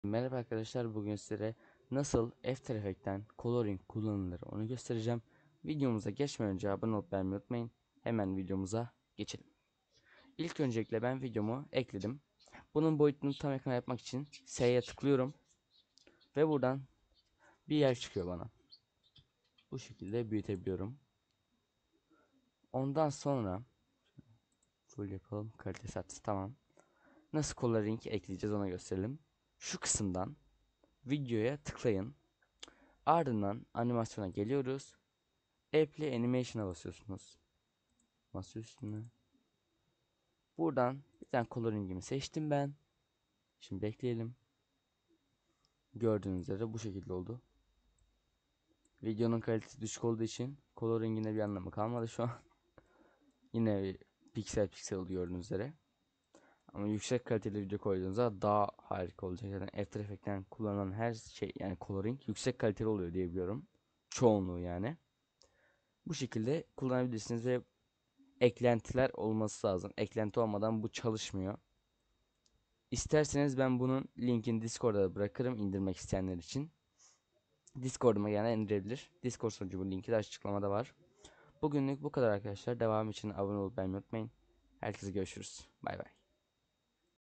Merhaba arkadaşlar, bugün sizlere nasıl After Effects'ten coloring kullanılır onu göstereceğim. Videomuza geçmeden önce abone olup beğenmeyi unutmayın. Hemen videomuza geçelim. İlk öncelikle ben videomu ekledim. Bunun boyutunu tam ekran yapmak için S'ye tıklıyorum ve buradan bir yer çıkıyor bana. Bu şekilde büyütebiliyorum. Ondan sonra full yapalım, kalitesi artsın, tamam. Nasıl coloring ekleyeceğiz ona gösterelim. Şu kısımdan videoya tıklayın. Ardından animasyona geliyoruz. Apply Animation'a basıyorsunuz. Masa üstüne. Buradan bir tane coloring'imi seçtim ben. Şimdi bekleyelim. Gördüğünüz üzere bu şekilde oldu. Videonun kalitesi düşük olduğu için coloring'ine bir anlamı kalmadı şu an. Yine bir piksel piksel oluyor gördüğünüz üzere. Ama yüksek kaliteli video koyduğunuzda daha harika olacak. Yani After Effects'ten kullanılan her şey, yani coloring yüksek kaliteli oluyor diye biliyorum. Çoğunluğu yani. Bu şekilde kullanabilirsiniz ve eklentiler olması lazım. Eklenti olmadan bu çalışmıyor. İsterseniz ben bunun linkini Discord'da bırakırım indirmek isteyenler için. Discord'uma yani indirebilir. Discord sunucumun linki de açıklamada var. Bugünlük bu kadar arkadaşlar. Devam için abone olup beğenmeyi unutmayın. Herkese görüşürüz. Bay bay.